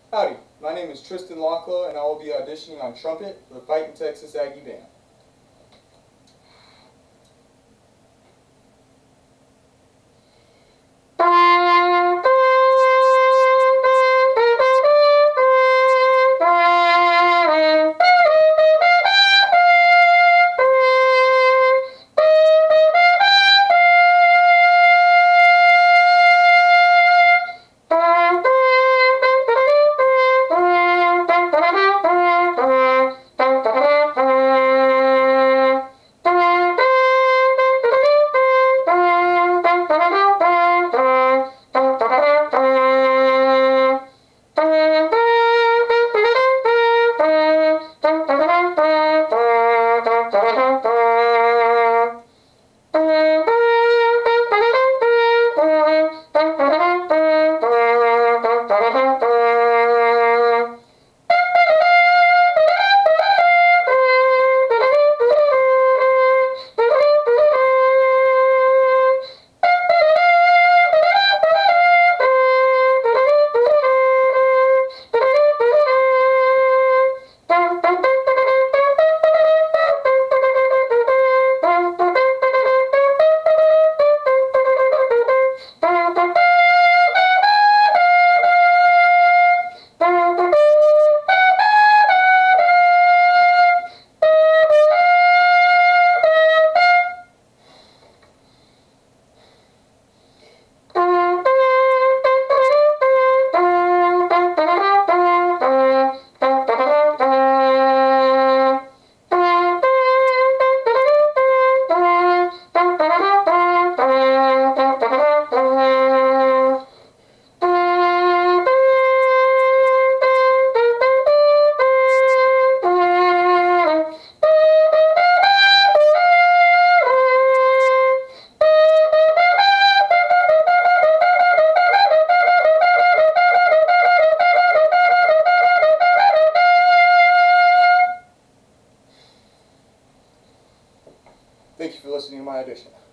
Howdy, my name is Tristan Locklow and I will be auditioning on trumpet for the Fightin' Texas Aggie Band. Thank you for listening to my audition.